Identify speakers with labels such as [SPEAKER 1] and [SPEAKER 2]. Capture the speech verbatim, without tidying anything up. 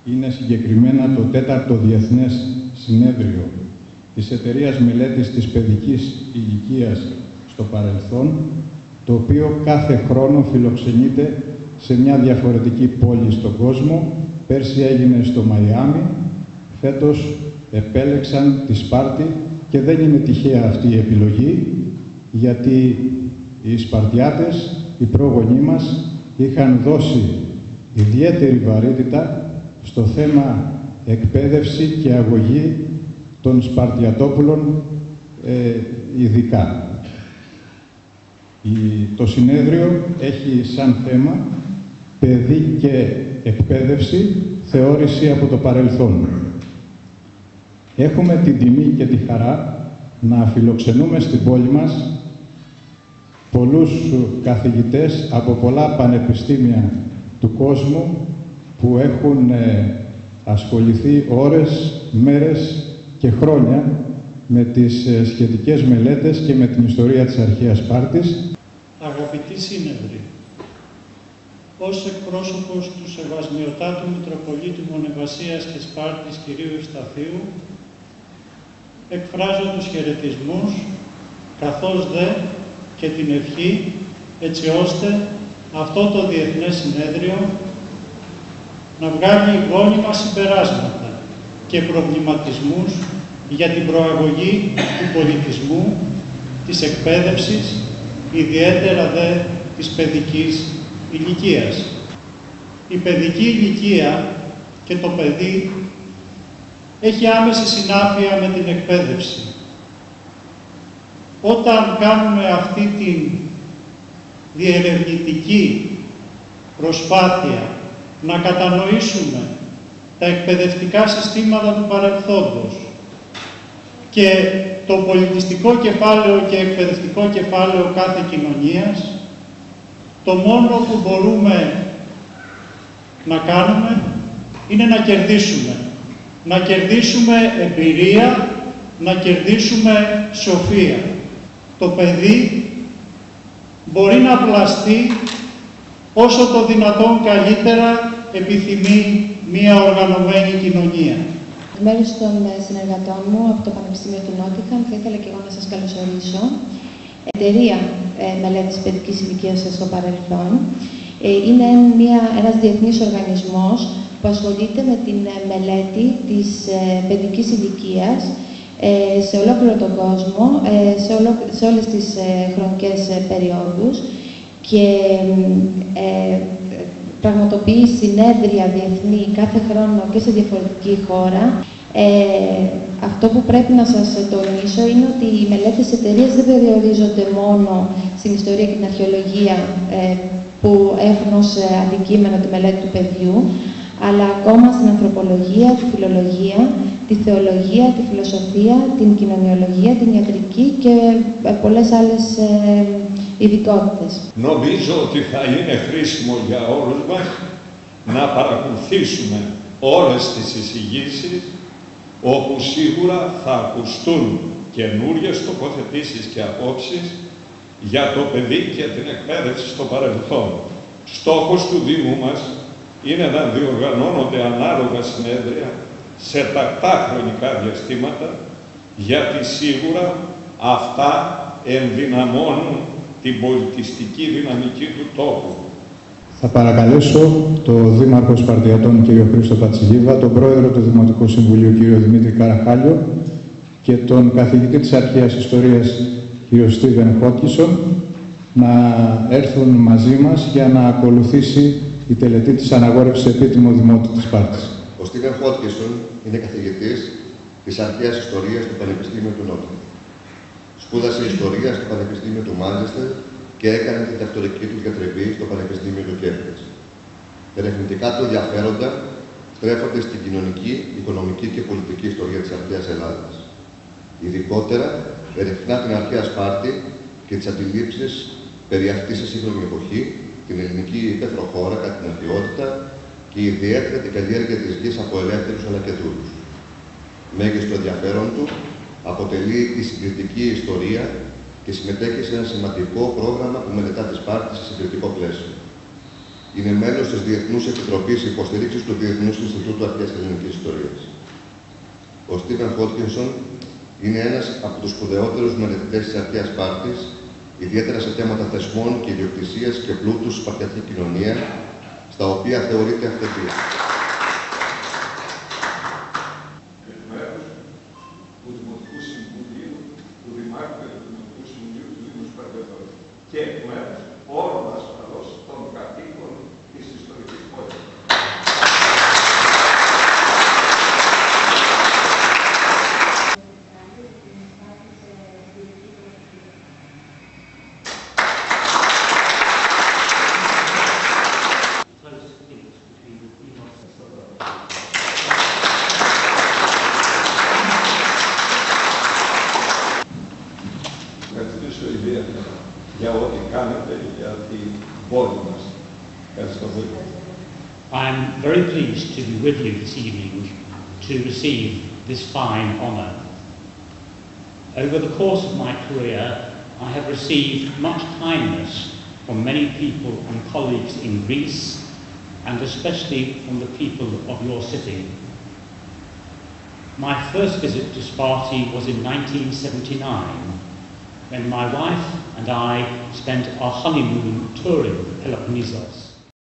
[SPEAKER 1] είναι συγκεκριμένα το τέταρτο Διεθνές Συνέδριο της Εταιρείας Μελέτης της Παιδικής Ηλικίας στο παρελθόν, το οποίο κάθε χρόνο φιλοξενείται σε μια διαφορετική πόλη στον κόσμο. Πέρσι έγινε στο Μαϊάμι, φέτος επέλεξαν τη Σπάρτη και δεν είναι τυχαία αυτή η επιλογή, γιατί οι Σπαρτιάτες, οι πρόγονοί μας, είχαν δώσει ιδιαίτερη βαρύτητα στο θέμα εκπαίδευση και αγωγή των Σπαρτιατόπουλων ε, ειδικά. Η, το συνέδριο έχει σαν θέμα παιδί και εκπαίδευση, θεώρηση από το παρελθόν. Έχουμε την τιμή και τη χαρά να φιλοξενούμε στην πόλη μας πολλούς καθηγητές από πολλά πανεπιστήμια του κόσμου που έχουν ε, ασχοληθεί ώρες, μέρες και χρόνια με τις ε, σχετικές μελέτες και με την ιστορία της αρχαίας Σπάρτης.
[SPEAKER 2] Αγαπητοί σύνεδροι, ως εκπρόσωπος του Σεβασμιωτάτου Μητροπολίτου Μονεβασίας και Σπάρτης κυρίου Ευσταθίου, εκφράζω τους χαιρετισμούς, καθώς δε και την ευχή, έτσι ώστε αυτό το Διεθνές Συνέδριο να βγάλει γόνιμα συμπεράσματα και προβληματισμούς για την προαγωγή του πολιτισμού, της εκπαίδευσης, ιδιαίτερα δε της παιδικής ηλικίας. Η παιδική ηλικία και το παιδί έχει άμεση συνάφεια με την εκπαίδευση. Όταν κάνουμε αυτή την διερευνητική προσπάθεια να κατανοήσουμε τα εκπαιδευτικά συστήματα του παρελθόντος και το πολιτιστικό κεφάλαιο και εκπαιδευτικό κεφάλαιο κάθε κοινωνίας, το μόνο που μπορούμε να κάνουμε είναι να κερδίσουμε. Να κερδίσουμε εμπειρία, να κερδίσουμε σοφία. Το παιδί μπορεί να πλαστεί όσο το δυνατόν καλύτερα επιθυμεί μία οργανωμένη κοινωνία.
[SPEAKER 3] Εκ μέρους των συνεργατών μου από το Πανεπιστήμιο του Νότιχαμ, θα ήθελα και εγώ να σας καλωσορίσω. Εταιρεία ε, Μελέτης Παιδικής Ηλικίας στο παρελθόν ε, είναι μια, ένας διεθνής οργανισμός που ασχολείται με την μελέτη της ε, παιδικής ηλικίας ε, σε ολόκληρο τον κόσμο, ε, σε, ολό, σε όλες τις ε, χρονικές ε, περιόδους και ε, πραγματοποιεί συνέδρια διεθνή κάθε χρόνο και σε διαφορετική χώρα. Ε, αυτό που πρέπει να σας τονίσω είναι ότι οι μελέτες της εταιρείας δεν περιορίζονται μόνο στην ιστορία και την αρχαιολογία ε, που έχουν ως αντικείμενο τη μελέτη του παιδιού, αλλά ακόμα στην ανθρωπολογία, τη φιλολογία, τη θεολογία, τη φιλοσοφία, την κοινωνιολογία, την ιατρική και πολλές άλλες ε, ειδικότητες.
[SPEAKER 4] Νομίζω ότι θα είναι χρήσιμο για όλους μας να παρακολουθήσουμε όλες τις εισηγήσεις, όπου σίγουρα θα ακουστούν καινούριες τοποθετήσεις και απόψεις για το παιδί και την εκπαίδευση στο παρελθόν. Στόχος του Δήμου μας είναι να διοργανώνονται ανάλογα συνέδρια σε τακτά χρονικά διαστήματα, γιατί σίγουρα αυτά ενδυναμώνουν την πολιτιστική δυναμική του τόπου.
[SPEAKER 1] Θα παρακαλέσω τον Δήμαρχο Σπαρτιατών κ. Χρήστο Πατσιγίδα, τον Πρόεδρο του Δημοτικού Συμβουλίου κ. Δημήτρη Καραχάλιο και τον καθηγητή της Αρχαίας Ιστορίας κ. Στίβεν Χότκισον να έρθουν μαζί μας για να ακολουθήσει η τελετή της αναγόρευσης επίτιμο Δημότη της Σπάρτης.
[SPEAKER 5] Ο Στίβεν Χότκισον είναι καθηγητής της Αρχαίας Ιστορίας του Πανεπιστήμιου του Νότου. Σπούδασε Ιστορία στο Πανεπιστήμιο του Μάντσεστερ και έκανε την διδακτορική του διατριβή στο Πανεπιστήμιο του Κέμπριτζ. Τα ερευνητικά του ενδιαφέροντα στρέφονται στην κοινωνική, οικονομική και πολιτική ιστορία της αρχαίας Ελλάδας. Ειδικότερα, ερευνά την αρχαία Σπάρτη και τις αντιλήψεις περί αυτής σε σύγχρονη εποχή, την ελληνική υπαίθρο χώρα κατά την αρχαιότητα και ιδιαίτερα την καλλιέργεια της γης από ελεύθερους αλλά και δούλους. Μέγιστο ενδιαφέρον του αποτελεί η συγκριτική ιστορία και συμμετέχει σε ένα σημαντικό πρόγραμμα που μελετά τη Σπάρτη σε συγκριτικό πλαίσιο. Είναι μέλος της Διεθνούς Επιτροπής Υποστήριξης του Διεθνούς Ινστιτούτου Αρχαίας Ελληνικής Ιστορίας. Ο Στίβεν Χότκινσον είναι ένας από τους σπουδαιότερους μελετητές της αρχαίας Σπάρτης, ιδιαίτερα σε θέματα θεσμών και ιδιοκτησίας και πλούτου στη σπαρτιακή κοινωνία, στα οποία θεωρείται αυθεντία.
[SPEAKER 4] Εκ μέρους του Δημοτικού Συμβουλίου, του Δημάρχου και του Δημοτικού Συμβουλίου του Δήμου Σπαρτιατών και εκ μέρους όλων ασφαλώς των κατοίκων της ιστορικής πόλης. Ευχαριστήσω ιδιαίτερα για ό,τι κάνετε για την πόλη μας. Ευχαριστώ πολύ.
[SPEAKER 6] I am very pleased to be with you this evening to receive this fine honour. Over the course of my career, I have received much kindness from many people and colleagues in Greece, and especially from the people of your city. My first visit to Sparti was in nineteen seventy-nine, when my wife and I spent our honeymoon touring Peloponnesos.